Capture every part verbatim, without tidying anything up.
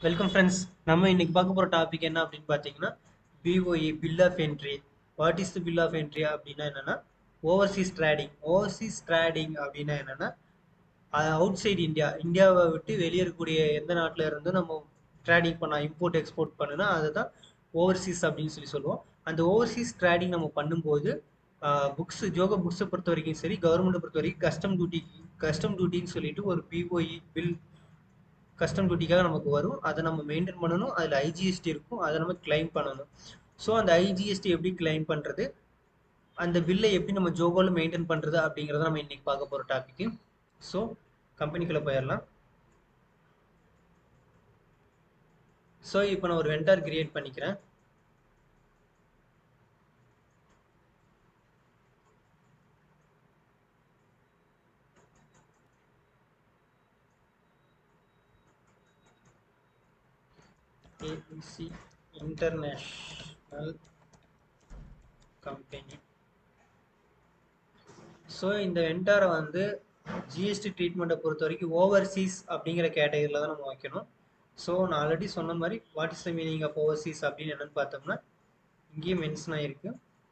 Welcome friends. நம்ம இன்னைக்கு பார்க்க போகிற டாபிக் என்ன அப்படின்னு பார்த்தீங்கன்னா, BOE bill of entry. What is the bill of entry அப்படின்னா என்னன்னா, ஓவர்சீஸ் ட்ரேடிங். ஓவர்சீஸ் ட்ரேடிங் அப்படின்னா என்னன்னா, அவுட் சைடு இந்தியா இந்தியாவை விட்டு வெளியே இருக்கக்கூடிய எந்த நாட்டில் இருந்தும் நம்ம ட்ரேடிங் பண்ண இம்போர்ட் எக்ஸ்போர்ட் பண்ணுனா அதுதான் ஓவர்சீஸ் அப்படின்னு சொல்லி சொல்லுவோம். அந்த ஓவர்சீஸ் ட்ரேடிங் நம்ம பண்ணும்போது புக்ஸ் ஜோகோ புக்ஸை பொறுத்த வரைக்கும் சரி, கவர்மெண்ட்டை பொறுத்த வரைக்கும் கஸ்டம் டியூட்டி கஸ்டம் டியூட்டின்னு சொல்லிட்டு ஒரு பிஓஇ பில் கஸ்டம் டியூட்டிக்காக நமக்கு வரும். அதை நம்ம மெயின்டைன் பண்ணணும். அதில் ஐஜிஎஸ்டி இருக்கும், அதை நம்ம கிளைம் பண்ணணும். ஸோ அந்த ஐஜிஎஸ்டி எப்படி கிளைம் பண்ணுறது, அந்த பில்லை எப்படி நம்ம ஜோகோவில் மெயின்டைன் பண்ணுறது அப்படிங்கிறத நம்ம இன்னைக்கு பார்க்க போகிற டாபிக். ஸோ கம்பெனிக்குள்ளே போயிடலாம். ஸோ இப்போ நான் ஒரு வெண்டார் கிரியேட் பண்ணிக்கிறேன். ABC international company. ஸோ இந்த வெண்டாரை வந்து ஜிஎஸ்டி ட்ரீட்மெண்ட்டை பொறுத்த வரைக்கும் ஓவர்சீஸ் அப்படிங்கிற கேட்டகரியில் தான் நம்ம வைக்கணும். ஸோ நான் ஆல்ரெடி சொன்ன மாதிரி what is the meaning of overseas அப்படின்னு என்னன்னு பார்த்தோம்னா இங்கேயும் மென்ஷன் ஆகிருக்கு.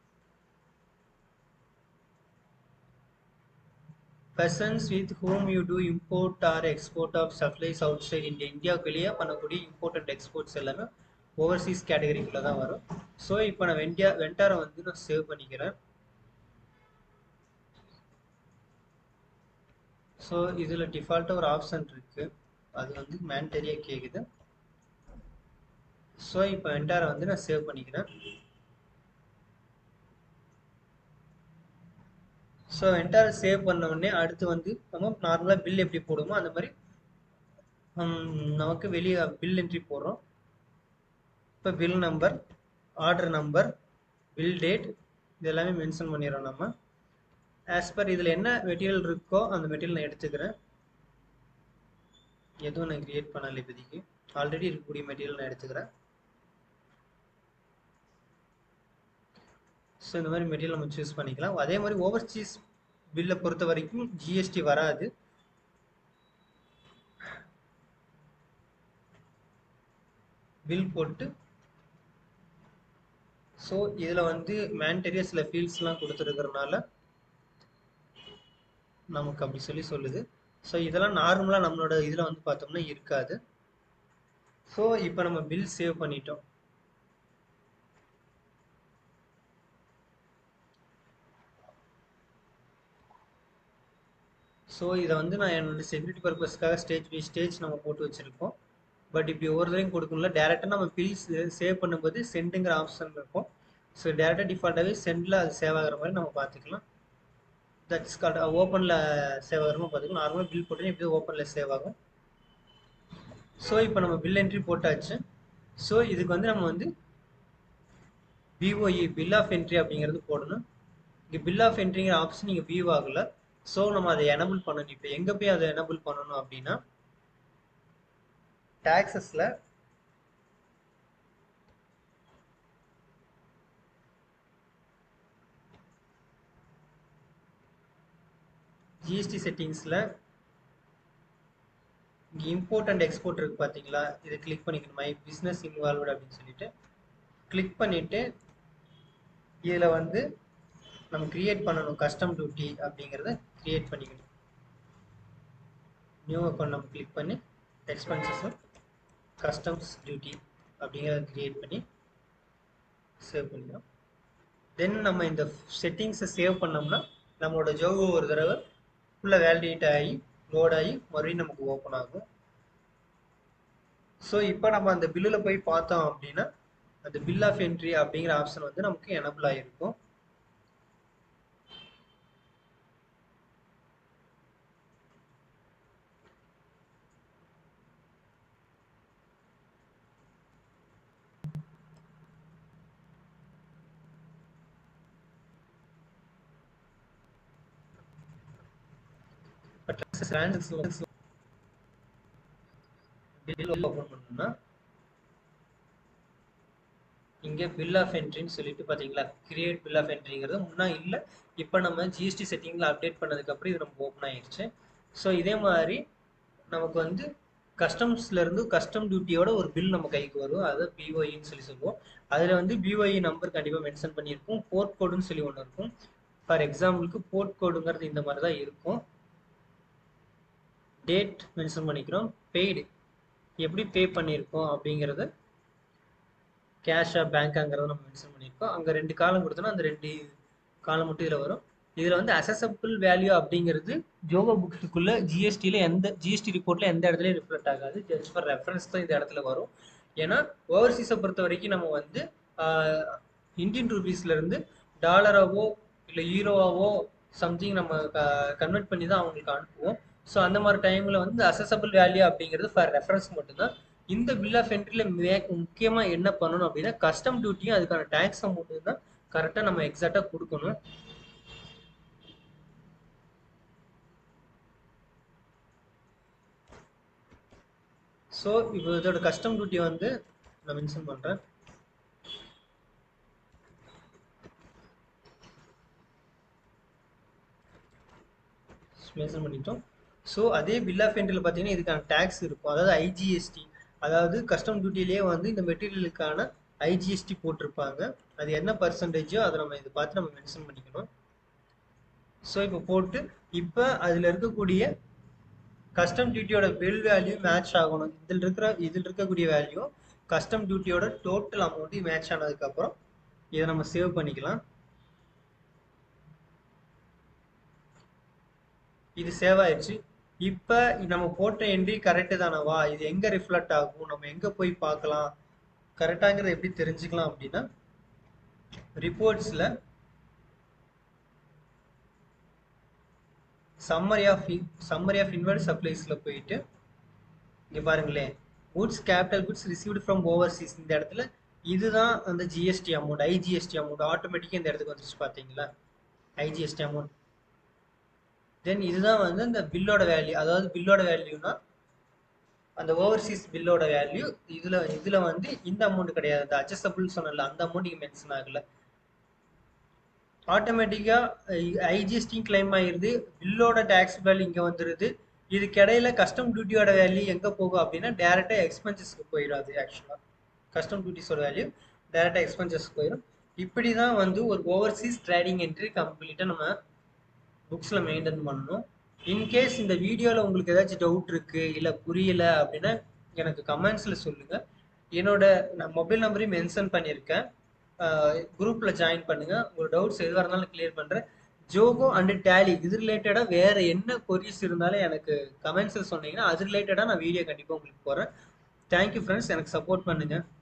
Persons with whom you do import or export of supplies outside India. இந்தியாவுக்கு வெளியே பண்ணக்கூடிய இம்போர்ட் அண்ட் எக்ஸ்போர்ட்ஸ் எல்லாமே ஓவர்சீஸ் கேட்டகரிக்குள்ள தான் வரும். ஸோ இப்போ நான் வெண்டியா வெண்டாரை வந்து நான் சேவ் பண்ணிக்கிறேன். ஸோ இதில் டிஃபால்ட்டாக ஒரு ஆப்ஷன் இருக்கு, அது வந்து மேண்டரியாக கேட்குது. ஸோ இப்போ வெண்டாரை வந்து நான் சேவ் பண்ணிக்கிறேன். ஸோ வெண்டாரை சேவ் பண்ண உடனே அடுத்து வந்து நம்ம நார்மலாக பில் எப்படி போடுமோ அந்த மாதிரி நமக்கு வெளியே பில் என்ட்ரி போடுறோம். இப்போ bill number, order number, bill date இது எல்லாமே மென்ஷன் பண்ணிடுறோம். நம்ம ஆஸ் பர் இதில் என்ன மெட்டீரியல் இருக்கோ அந்த மெட்டீரியல் நான் எடுத்துக்கிறேன். எதுவும் நான் கிரியேட் பண்ணல இப்போதைக்கு, ஆல்ரெடி இருக்கக்கூடிய மெட்டீரியல் நான் எடுத்துக்கிறேன். ஸோ இந்த மாதிரி மெட்டீரியல் நம்ம சூஸ் பண்ணிக்கலாம். அதே மாதிரி ஓவர்சீஸ் பில்லை பொறுத்த வரைக்கும் ஜிஎஸ்டி வராது. பில் போட்டு ஸோ இதில் வந்து மேண்டரியாக சில ஃபீல்ட்ஸ்லாம் கொடுத்துருக்கிறதுனால நமக்கு அப்படி சொல்லி சொல்லுது. ஸோ இதெல்லாம் நார்மலாக நம்மளோட இதில் வந்து பார்த்தோம்னா இருக்காது. ஸோ இப்போ நம்ம பில் சேவ் பண்ணிட்டோம். ஸோ இதை வந்து நான் என்னோட செக்யூரிட்டி பர்பஸ்க்காக ஸ்டேஜ் பை ஸ்டேஜ் நம்ம போட்டு வச்சுருக்கோம். பட் இப்படி ஒவ்வொரு தடையும் கொடுக்கணும்ல, டேரெக்டாக நம்ம பில்ஸ் சேவ் பண்ணும்போது சென்டுங்கிற ஆப்ஷன் இருக்கும். ஸோ டேரெக்டாக டிஃபால்ட்டாகவே சென்டில் அது சேவ் ஆகிற மாதிரி நம்ம பார்த்துக்கலாம். தட்ஸ் கால்ட் ஓப்பனில் சேவ் ஆகிற மாதிரி பார்த்துக்கலாம். நார்மலாக பில் போட்டு இப்படி ஓப்பனில் சேவ் ஆகும். ஸோ இப்போ நம்ம பில் என்ட்ரி போட்டாச்சு. ஸோ இதுக்கு வந்து நம்ம வந்து பிஓஇ பில் ஆஃப் என்ட்ரி அப்படிங்கிறது போடணும். இங்கே பில் ஆஃப் என்ட்ரிங்கிற ஆப்ஷன் இங்கே வியூ ஆகலை. ஸோ நம்ம அதை எனபிள் பண்ணணும். இப்போ எங்கே போய் அதை எனபிள் பண்ணணும் அப்படின்னா டாக்ஸஸில் ஜிஎஸ்டி செட்டிங்ஸில் இங்கே இம்போர்ட் அண்ட் எக்ஸ்போர்ட் இருக்குது பார்த்தீங்களா, இதை கிளிக் பண்ணிக்கணும். மை பிஸ்னஸ் இன்வால்வ்டு அப்படின்னு சொல்லிட்டு கிளிக் பண்ணிவிட்டு இதில் வந்து நம்ம கிரியேட் பண்ணணும் கஸ்டம் டியூட்டி அப்படிங்கிறத கிரியேட் பண்ணிக்கணும். நியூ அக்கௌண்ட் நம்ம கிளிக் பண்ணி எக்ஸ்பென்சஸும் கஸ்டம்ஸ் டியூட்டி அப்படிங்கிறத கிரியேட் பண்ணி சேவ் பண்ணிக்கிறோம். தென் நம்ம இந்த செட்டிங்ஸை சேவ் பண்ணோம்னா நம்மளோட ஜோகோ ஒரு தடவை ஃபுல்லாக வேலிடேட் ஆகி லோட் ஆகி மறுபடியும் நமக்கு ஓப்பன் ஆகும். ஸோ இப்போ நம்ம அந்த பில்லில் போய் பார்த்தோம் அப்படின்னா அந்த பில் ஆஃப் என்ட்ரி அப்படிங்கிற ஆப்ஷன் வந்து நமக்கு எனபிள் ஆகிருக்கும். பில் ஓப்பன் பண்ணணும்னா இங்கே பில் ஆஃப் என்ட்ரின்னு சொல்லிட்டு பார்த்தீங்களா, கிரியேட் பில் ஆஃப் என்ட்ரிங்கிறது முன்னா இல்லை, இப்போ நம்ம ஜிஎஸ்டி செட்டிங்கில் அப்டேட் பண்ணதுக்கப்புறம் இது நம்ம ஓப்பன் ஆகிடுச்சு. ஸோ இதே மாதிரி நமக்கு வந்து கஸ்டம்ஸ்ல இருந்து கஸ்டம் டியூட்டியோட ஒரு பில் நம்ம கைக்கு வரும். அதை பிஓஇன்னு சொல்லி சொல்லுவோம். அதுல வந்து பிஓஇ நம்பர் கண்டிப்பா மென்ஷன் பண்ணியிருக்கும். போர்ட் கோடுன்னு சொல்லி ஒன்று இருக்கும். ஃபார் எக்ஸாம்பிளுக்கு போர்ட் கோடுங்கிறது இந்த மாதிரி தான் இருக்கும். டேட் மென்ஷன் பண்ணிக்கிறோம். பெய்டு எப்படி பே பண்ணியிருக்கோம் அப்படிங்கிறது கேஷா பேங்காங்கிறத நம்ம மென்ஷன் பண்ணியிருக்கோம். அங்கே ரெண்டு காலம் கொடுத்தோன்னா அந்த ரெண்டு காலம் மட்டும் இதில் வரும். இதில் வந்து அசசபிள் வேல்யூ அப்படிங்கிறது ஜோகோ புக்ஸுக்குள்ள ஜிஎஸ்டியில் எந்த ஜிஎஸ்டி ரிப்போர்ட்டில் எந்த இடத்துலையும் ரிஃப்ளெக்ட் ஆகாது. ஜஸ்ட் ஃபார் ரெஃபரன்ஸ் தான் இந்த இடத்துல வரும். ஏன்னா ஓவர்சீஸை பொறுத்த வரைக்கும் நம்ம வந்து இந்தியன் ருபீஸ்லேருந்து டாலராவோ இல்லை ஈரோவாவோ சம்திங் நம்ம கன்வெர்ட் பண்ணி தான் அவங்களுக்கு அனுப்புவோம். ஸோ அந்த மாதிரி டைமில் வந்து அசசபிள் வேல்யூ அப்படிங்கிறது ஃபார் ரெஃபரன்ஸ் மட்டும்தான். இந்த பில் ஆஃப் என்ட்ரியில் மே முக்கியமாக என்ன பண்ணணும் அப்படின்னா கஸ்டம் டியூட்டியும் அதுக்கான டேக்ஸ் அமௌண்ட்டு தான் கரெக்டாக நம்ம எக்ஸாக்டாக கொடுக்கணும். ஸோ இப்போ இதோட கஸ்டம் டியூட்டி வந்து நான் மென்ஷன் பண்ணுறேன். மென்ஷன் பண்ணிட்டோம். ஸோ அதே பில் ஆஃப் என்ட்ரியில் பார்த்தீங்கன்னா இதுக்கான டேக்ஸ் இருக்கும். அதாவது ஐஜிஎஸ்டி, அதாவது கஸ்டம் டியூட்டிலேயே வந்து இந்த மெட்டீரியலுக்கான ஐஜிஎஸ்டி போட்டிருப்பாங்க. அது என்ன பர்சன்டேஜோ அதை நம்ம இதை பார்த்து நம்ம மென்ஷன் பண்ணிக்கணும். ஸோ இப்போ போட்டு இப்போ அதில் இருக்கக்கூடிய கஸ்டம் டியூட்டியோட பில் வேல்யூ மேட்ச் ஆகணும். இதில் இருக்கிற இதில் இருக்கக்கூடிய வேல்யூ கஸ்டம் டியூட்டியோட டோட்டல் அமௌண்ட்டு மேட்ச் ஆனதுக்கப்புறம் இதை நம்ம சேவ் பண்ணிக்கலாம். இது சேவ் ஆயிடுச்சு. இப்போ நம்ம போட்ட என்ட்ரி கரெக்டு தானவா, இது எங்கே ரிஃப்ளெக்ட் ஆகும், நம்ம எங்கே போய் பார்க்கலாம், கரெக்டாங்கிறத எப்படி தெரிஞ்சுக்கலாம் அப்படின்னா ரிப்போர்ட்ஸில் summary of summary of inward சப்ளைஸில் போயிட்டு இங்கே பாருங்களேன், goods capital goods received from overseas, இந்த இடத்துல இதுதான் அந்த ஜிஎஸ்டி அமௌண்ட், ஐஜிஎஸ்டி அமௌண்ட் ஆட்டோமேட்டிக்காக இந்த இடத்துக்கு வந்துச்சு பார்த்தீங்களா, ஐஜிஎஸ்டி அமௌண்ட். தென் இதுதான் வந்து அந்த பில்லோட வேல்யூ. அதாவது பில்லோட வேல்யூனா அந்த ஓவர்சீஸ் பில்லோட வேல்யூ. இதில் இதில் வந்து இந்த அமௌண்ட் கிடையாது, அந்த அட்ஜஸ்டபிள் சொன்னல அந்த அமௌண்ட் இங்கே மென்ஷன் ஆகலை. ஆட்டோமேட்டிக்காக ஐஜிஎஸ்டியும் கிளைம் ஆகிடுது, பில்லோட டேக்ஸ் வேல்யூ இங்கே வந்துடுது. இதுக்கு இடையில கஸ்டம் டியூட்டியோட வேல்யூ எங்கே போகும் அப்படின்னா டேரெக்டாக எக்ஸ்பென்சஸ்க்கு போயிடாது. ஆக்சுவலாக கஸ்டம் டியூட்டிஸோட வேல்யூ டேரெக்டாக எக்ஸ்பென்சஸ்க்கு போயிடும். இப்படி தான் வந்து ஒரு ஓவர்சீஸ் ட்ரேடிங் என்ட்ரி கம்ப்ளீட்டாக நம்ம புக்ஸில் மெயின்டைன் பண்ணணும். இன்கேஸ் இந்த வீடியோவில் உங்களுக்கு ஏதாச்சும் டவுட் இருக்குது இல்லை புரியலை அப்படின்னா எனக்கு கமெண்ட்ஸில் சொல்லுங்கள். என்னோட நான் மொபைல் நம்பரையும் மென்ஷன் பண்ணியிருக்கேன். குரூப்பில் ஜாயின் பண்ணுங்கள். உங்கள் டவுட்ஸ் எதுவாக இருந்தாலும் கிளியர் பண்ணுறேன். ஜோகோ அண்டு டேலி இது ரிலேட்டடாக வேறு என்ன கொரிஸ் இருந்தாலும் எனக்கு கமெண்ட்ஸில் சொன்னீங்கன்னா அது ரிலேட்டடாக நான் வீடியோ கண்டிப்பாக உங்களுக்கு போடுறேன். தேங்க்யூ ஃப்ரெண்ட்ஸ், எனக்கு சப்போர்ட் பண்ணுங்கள்.